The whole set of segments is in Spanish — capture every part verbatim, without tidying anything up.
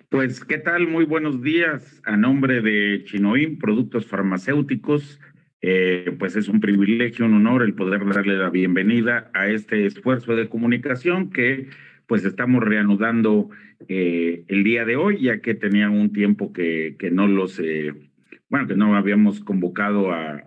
Pues, ¿qué tal? Muy buenos días. A nombre de Chinoim, Productos Farmacéuticos, eh, pues es un privilegio, un honor el poder darle la bienvenida a este esfuerzo de comunicación que pues estamos reanudando eh, el día de hoy, ya que tenía un tiempo que, que no los, eh, bueno, que no habíamos convocado a,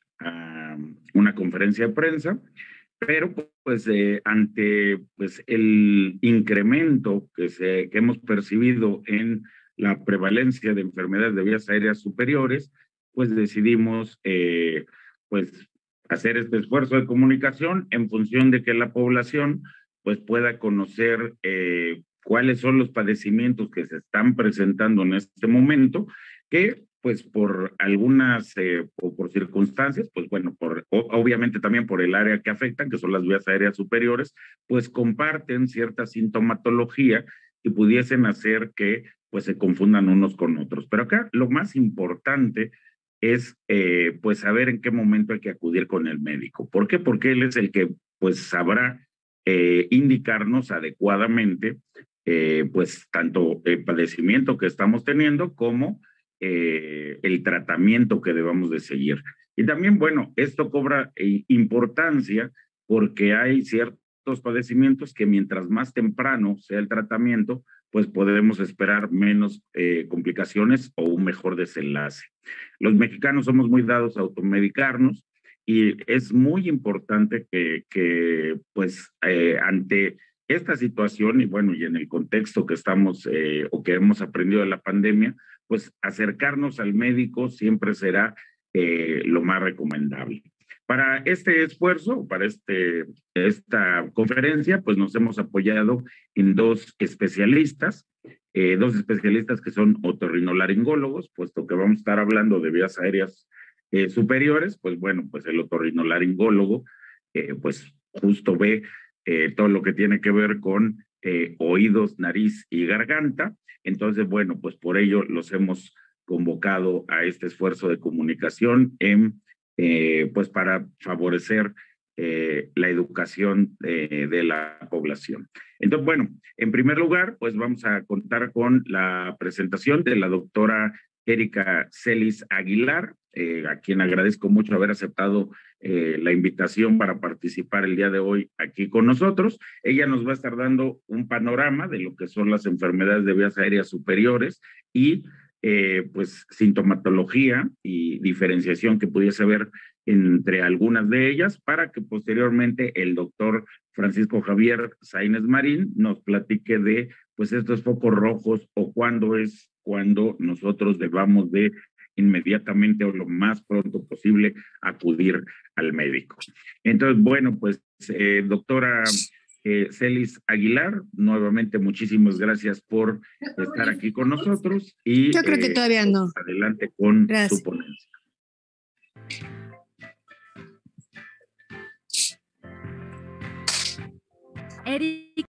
a una conferencia de prensa. Pero pues eh, ante pues el incremento que, se, que hemos percibido en la prevalencia de enfermedades de vías aéreas superiores, pues decidimos eh, pues hacer este esfuerzo de comunicación en función de que la población pues pueda conocer eh, cuáles son los padecimientos que se están presentando en este momento, que pues por algunas eh, o por circunstancias, pues bueno, por, obviamente también por el área que afectan, que son las vías aéreas superiores, pues comparten cierta sintomatología y pudiesen hacer que pues se confundan unos con otros. Pero acá lo más importante es eh, pues saber en qué momento hay que acudir con el médico. ¿Por qué? Porque él es el que pues sabrá eh, indicarnos adecuadamente eh, pues tanto el padecimiento que estamos teniendo como eh, el tratamiento que debamos de seguir. Y también, bueno, esto cobra eh, importancia porque hay ciertos padecimientos que mientras más temprano sea el tratamiento, pues podemos esperar menos eh, complicaciones o un mejor desenlace. Los mexicanos somos muy dados a automedicarnos y es muy importante que, que pues, eh, ante esta situación y bueno, y en el contexto que estamos eh, o que hemos aprendido de la pandemia, pues acercarnos al médico siempre será eh, lo más recomendable. Para este esfuerzo, para este, esta conferencia, pues nos hemos apoyado en dos especialistas, eh, dos especialistas que son otorrinolaringólogos, puesto que vamos a estar hablando de vías aéreas eh, superiores, pues bueno, pues el otorrinolaringólogo, eh, pues justo ve eh, todo lo que tiene que ver con eh, oídos, nariz y garganta. Entonces, bueno, pues por ello los hemos convocado a este esfuerzo de comunicación en, eh, pues para favorecer eh, la educación eh, de la población. Entonces, bueno, en primer lugar, pues vamos a contar con la presentación de la doctora Erika Celis Aguilar, eh, a quien agradezco mucho haber aceptado eh, la invitación para participar el día de hoy aquí con nosotros. Ella nos va a estar dando un panorama de lo que son las enfermedades de vías aéreas superiores y eh, pues sintomatología y diferenciación que pudiese haber entre algunas de ellas para que posteriormente el doctor Francisco Javier Sainz Marín nos platique de pues estos focos rojos o cuándo es cuando nosotros debamos de inmediatamente o lo más pronto posible acudir al médico. Entonces, bueno, pues eh, doctora eh, Celis Aguilar, nuevamente muchísimas gracias por estar aquí con nosotros y Yo creo que eh, todavía pues, no. adelante con su Gracias. ponencia. Eric